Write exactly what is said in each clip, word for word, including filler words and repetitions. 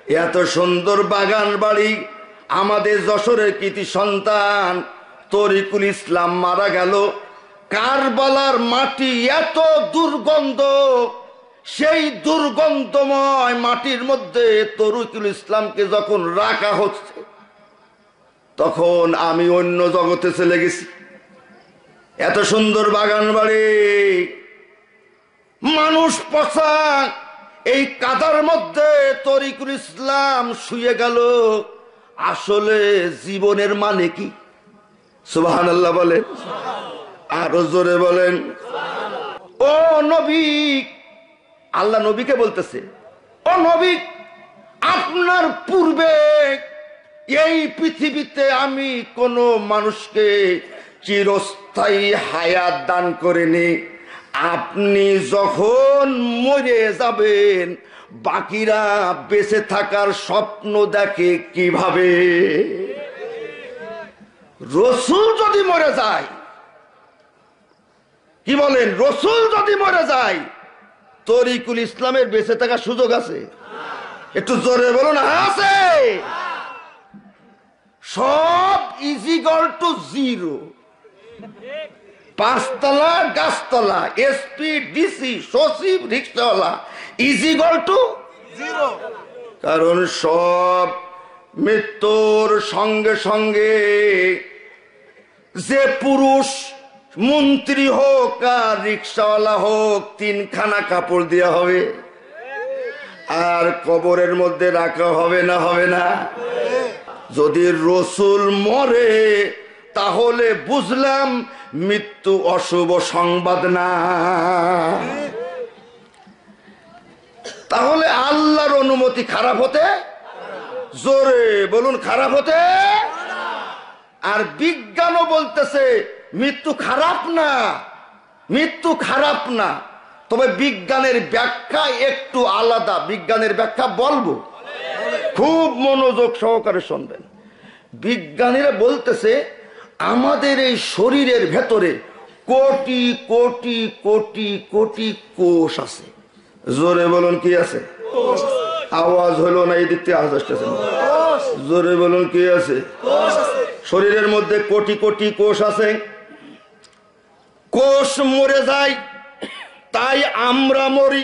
এত সুন্দর বাগান বাড়ি, আমাদের যশোরের কৃতি সন্তান তরিকুল ইসলাম মারা গেল। কারবালার মাটি এত দুর্গন্ধ, সেই দুর্গন্ধময় মাটির মধ্যে তরিকুল ইসলামকে যখন রাখা হচ্ছে, তখন আমি অন্য জগতে চলে গেছি। এত সুন্দর বাগান বাড়ি, মানুষ পচা, এই কাদার মধ্যে তরিকুল ইসলাম শুয়ে গেল। আসলে জীবনের মানে কি? সুবহানাল্লাহ বলেন, আরো জোরে বলেন। ও নবী, আল্লাহ নবীকে বলতেছে, ও নবী, আপনার পূর্বে এই পৃথিবীতে আমি কোন মানুষকে চিরস্থায়ী হায়াত দান করিনি। আপনি যখন মরে যাবেন, বাকিরা বেঁচে থাকার স্বপ্ন দেখে কিভাবে? রসুল যদি মরে যায়, কি বলেন, রসুল যদি মরে যায়, তরিকুল ইসলামের বেঁচে থাকার সুযোগ আছে? একটু জোরে বলুন, আছে। সব ইজিগল টু জিরো। পাঁচতলা গাছতলা, এসপি, ডিসি, সচিব, রিক্সাওয়ালা, ইজিগল টু জিরো। কারণ সব মৃত্যুর সঙ্গে সঙ্গে, যে পুরুষ মন্ত্রী হোক আর রিক্সাওয়ালা হোক, তিনখানা কাপড় দেওয়া হবে, আর কবরের মধ্যে রাখা হবে না? হবে না? যদি রসুল মরে, তাহলে বুঝলাম মৃত্যু অশুভ সংবাদ না। তাহলে আল্লাহর অনুমতি খারাপ হতে, জোরে বলুন, খারাপ হতে। আর বিজ্ঞানও বলতেছে মৃত্যু খারাপ না, মৃত্যু খারাপ না। তবে বিজ্ঞানের ব্যাখ্যা একটু আলাদা। বিজ্ঞানের ব্যাখ্যা বলবো, খুব মনোযোগ সহকারে শুনবেন। বিজ্ঞানীরা বলতেছে আমাদের এই শরীরের ভেতরে কোটি কোটি কোটি কোটি কোষ আছে। জোরে বলুন, কি আছে? আওয়াজ হলো না, এই দিক থেকে আওয়াজ আসতেছে। জোরে বলুন, কি আছে? শরীরের মধ্যে কোটি কোটি কোষ আছে। কোষ মরে যায়, তাই আমরা মরি।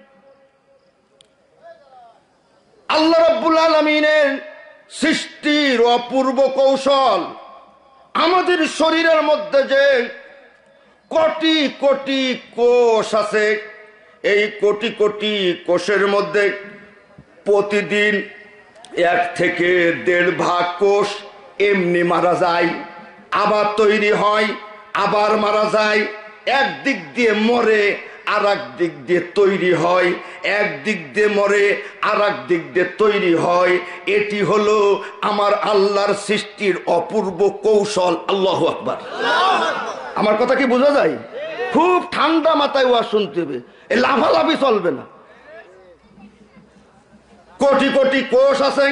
আল্লাহ রাব্বুল আলামিনের সৃষ্টির অপূর্ব কৌশল। আমাদের শরীরের মধ্যে যে কোটি কোটি কোষ আছে, এই কোটি কোটি কোষের মধ্যে প্রতিদিন এক থেকে দেড় ভাগ কোষ এমনি মারা যায়, আবার তৈরি হয়, আবার মারা যায়। একদিক দিয়ে মরে, আর এক দিক দিয়ে তৈরি হয়, একদিক দিয়ে মরে, আর এক দিক দিয়ে তৈরি হয়। এটি হলো আমার আল্লাহর সৃষ্টির অপূর্ব কৌশল। আল্লাহু আকবার। আমার কথা কি বোঝা যায়? খুব ঠান্ডা মাথায় ওয়াজ শুনতে হবে, এ লাফালাফি চলবে না। কোটি কোটি কোষ আছে,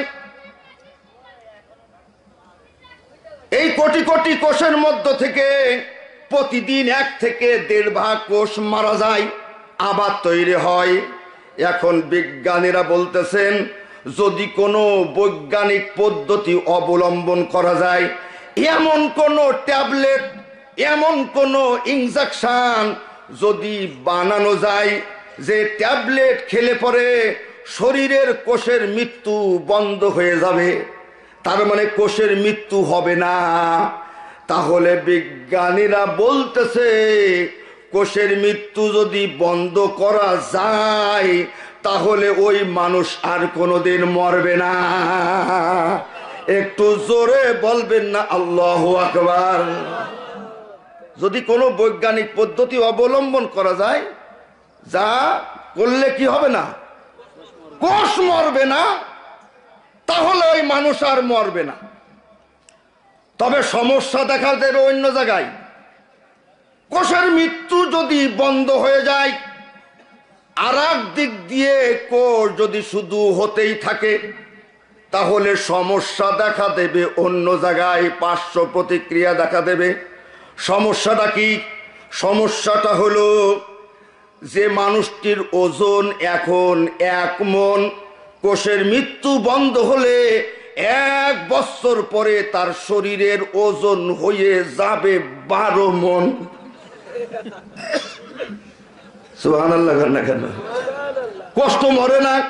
এই কোটি কোটি কোষের মধ্য থেকে প্রতিদিন এক থেকে দেড় ভাগ কোষ মারা যায়, আবার তৈরি হয়। এখন বিজ্ঞানীরা বলতেছেন, যদি কোনো বৈজ্ঞানিক পদ্ধতি অবলম্বন করা যায়, এমন কোনো ট্যাবলেট, এমন কোনো ইনজেকশন যদি বানানো যায়, যে ট্যাবলেট খেলে পরে শরীরের কোষের মৃত্যু বন্ধ হয়ে যাবে, তার মানে কোষের মৃত্যু হবে না। তাহলে বিজ্ঞানীরা বলতেছে কোষের মৃত্যু যদি বন্ধ করা যায়, তাহলে ওই মানুষ আর কোনোদিন মরবে না। একটু জোরে বলবেন না আল্লাহু আকবার। যদি কোনো বৈজ্ঞানিক পদ্ধতি অবলম্বন করা যায়, যা করলে কি হবে না, কোষ মরবে না, তাহলে ওই মানুষ আর মরবে না। তবে সমস্যা দেখা দেবে অন্য জায়গায়। কোষের মৃত্যু যদি বন্ধ হয়ে যায়, আর এক দিক দিয়ে কোষ যদি শুধু হতেই থাকে, তাহলে সমস্যা দেখা দেবে অন্য জায়গায়, পার্শ্ব প্রতিক্রিয়া দেখা দেবে। সমস্যাটা কি? সমস্যাটা হলো যে মানুষটির ওজন এখন এক মন, কোষের মৃত্যু বন্ধ হলে এক বছর পরে তার শরীরের ওজন হয়ে যাবে বারো মন। সুবহানাল্লাহ না কেন? কষ্ট মরে না।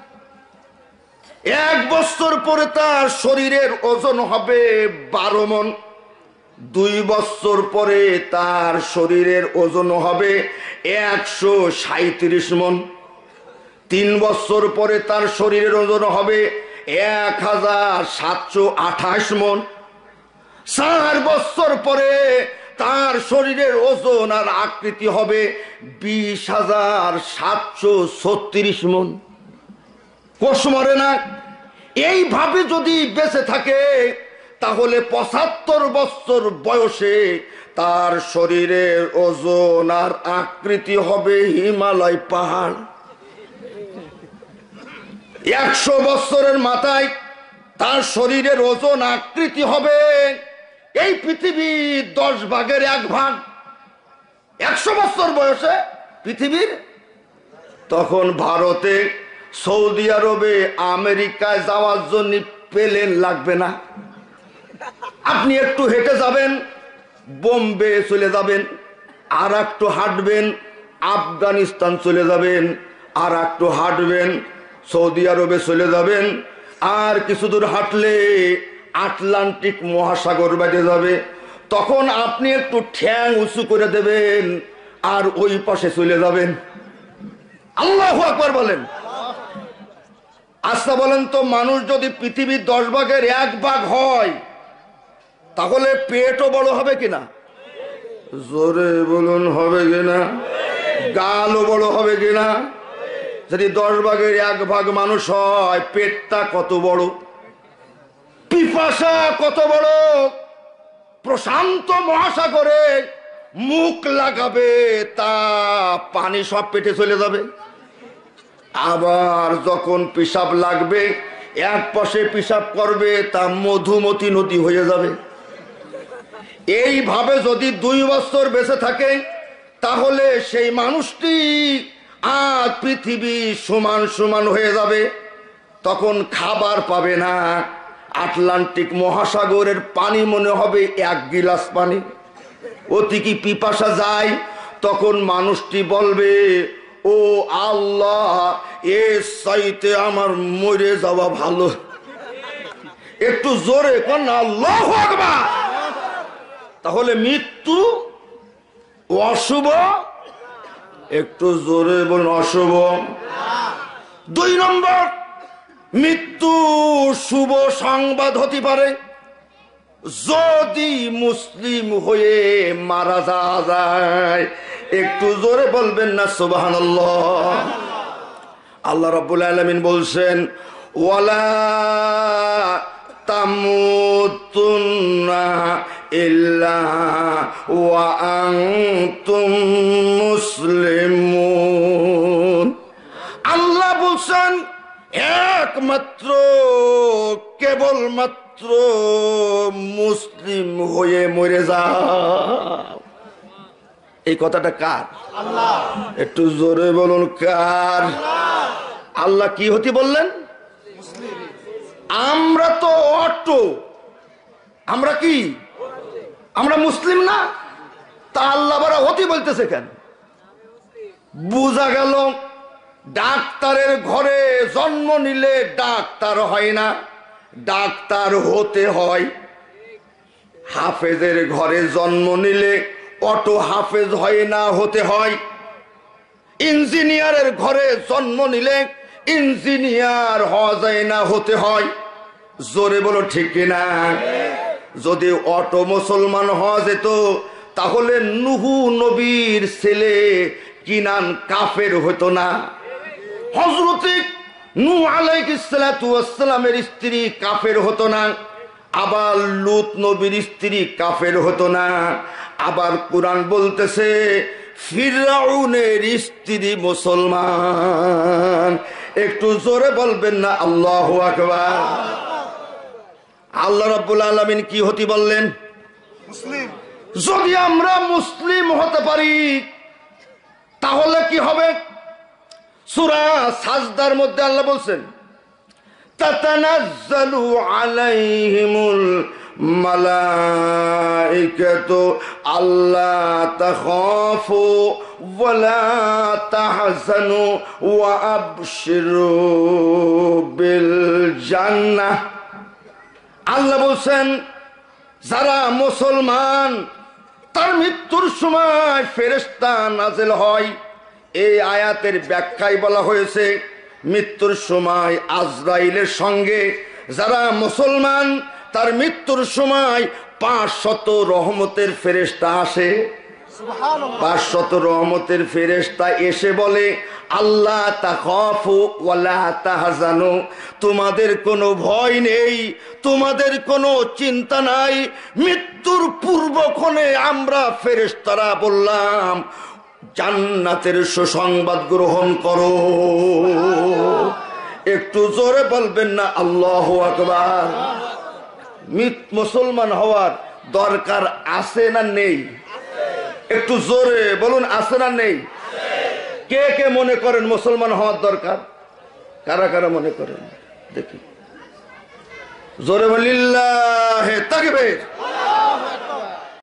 এক বছর পরে তার শরীরের ওজন হবে বারো মন। দুই বছর পরে তার শরীরের ওজন হবে একশো সাঁইত্রিশ মন। তিন বছর পরে তার শরীরের ওজন হবে এক হাজার সাতশো আঠাশ মন। চার বছর পরে তার শরীরের ওজন আর আকৃতি হবে বিশ হাজার সাতশো ছত্রিশ মন। কোষ মরে না। এইভাবে যদি বেঁচে থাকে তাহলে পঁচাত্তর বছর বয়সে তার শরীরের ওজন আর আকৃতি হবে হিমালয় পাহাড়। একশো বছরের মাথায় তার শরীরের ওজন আকৃতি হবে এই পৃথিবীর দশ ভাগের এক ভাগ। একশো বছর বয়সে পৃথিবীর, তখন ভারতে, সৌদি আরবে, আমেরিকায় যাওয়ার জন্য প্লেন লাগবে না। আপনি একটু হেঁটে যাবেন, বোম্বে চলে যাবেন, আর একটু হাঁটবেন, আফগানিস্তান চলে যাবেন, আর একটু হাঁটবেন, সৌদি আরবে চলে যাবেন, আর কিছু দূর হাঁটলে আটলান্টিক মহাসাগর বেঁধে যাবে। তখন আপনি একটু ঠ্যাং উঁচু করে দেবেন আর ওই পাশে চলে যাবেন। আল্লাহু আকবার বলেন। আচ্ছা বলেন তো, মানুষ যদি পৃথিবীর দশ ভাগের এক ভাগ হয় তাহলে পেটও বড় হবে কিনা? জোরে বলুন, হবে কিনা? গালও বড় হবে কিনা? যদি দশ ভাগের এক ভাগ মানুষ হয়, পেটটা কত বড়, পিপাসা কত বড়। প্রশান্ত মহাসাগরে মুখ লাগাবে, তা পানি সব পেটে চলে যাবে। আবার যখন পিসাব লাগবে, এক পাশে পিসাব করবে, তা মধুমতি নদী হয়ে যাবে। এইভাবে যদি দুই বছর বেঁচে থাকে তাহলে সেই মানুষটি আর পৃথিবী সমান সমান হয়ে যাবে। তখন খাবার পাবে না। আটলান্টিক মহাসাগরের পানি মনে হবে এক গিলাস পানি। অতি কি পিপাসা যায়, তখন মানুষটি বলবে, ও আল্লাহ, এর চাইতে আমার মরে যাওয়া ভালো। একটু জোরে কোন আল্লাহু আকবার। তাহলে মৃত্যু অশুভ, একটু জোরে বলুন অশুভ। দুই নম্বর, মৃত্যু শুভ সংবাদ হতে পারে যদি মুসলিম হয়ে মারা যাওয়া যায়। একটু জোরে বলবেন না সুবহানাল্লাহ। আল্লাহ রাব্বুল আলামিন বলছেন, ওয়ালা তামুতুন্না ইল্লা ওয়া আনতুম মুসলিমুন। আল্লাহ বলছেন একমাত্র কেবলমাত্র মুসলিম হয়ে মরে যাও। এই কথাটা কার? আল্লাহ। একটু জোরে বলুন কার? আল্লাহ কি হতে বললেন? মুসলিম। আমরা তো অটো, আমরা কি? আমরা মুসলিম না? তা আল্লাহ বারা হতে বলতেছে কেন? বুঝা গেল ডাক্তারের ঘরে জন্ম নিলে ডাক্তার হয় না, ডাক্তার হতে হয়। হাফেজের ঘরে জন্ম নিলে অটো হাফেজ হয় না, হতে হয়। ইঞ্জিনিয়ারের ঘরে জন্ম নিলে ইঞ্জিনিয়ার হওয়া যায় না, হতে হয়। জোরে বলো ঠিক কিনা? যদি অটো মুসলমান হওয়া যেত তাহলে নুহু নবীর ছেলে কিনান কাফের হতো না। হযরত নূহ আলাইহিস সালাতু ওয়াস সালামের স্ত্রী কাফের হতো না। আবার লূত নবীর স্ত্রী কাফের হতো না। আবার কুরআন বলতেছে ফিরআউনের স্ত্রী মুসলমান। একটু জোরে বলবেন না আল্লাহু আকবার। আল্লাহ রাব্বুল আলামিন কি হতে বললেন? মুসলিম। যদি আমরা মুসলিম হতে পারি তাহলে কি হবে? সূরা সাজদার মধ্যে আল্লাহ বলছেন, তাতানাজ্জালু আলাইহিমুল মালাইকাতু আল্লা তাখাফু ওয়া লা তাহজানু ওয়া আবশিরু বিল জান্নাহ। আল্লাহ বলছেন যারা মুসলমান তার মৃত্যুর সময় ফেরেশতা নাযিল হয়। এই আয়াতের ব্যাখ্যায় বলা হয়েছে মৃত্যুর সময় আজরাইলের সঙ্গে যারা মুসলমান তার মৃত্যুর সময় পাঁচশত রহমতের ফেরেশতা আসে। পাঁচশত রহমতের ফেরেশতা এসে বলে আল্লাহ তাখাফু ওয়া লা তাহজানু, তোমাদের কোনো ভয় নেই, তোমাদের কোনো চিন্তা নাই। মৃত্যুর পূর্বক্ষণে আমরা ফেরেশতারা বললাম জান্নাতের সুসংবাদ গ্রহণ করো। একটু জোরে বলবেন না আল্লাহু আকবার। মুসলমান হওয়ার দরকার আছে না নেই? একটু জোরে বলুন আছে না নেই? কে কে মনে করেন মুসলমান হওয়ার দরকার? কারা কারা মনে করেন দেখি? জোরে বলিল্লাহে তাকবীর।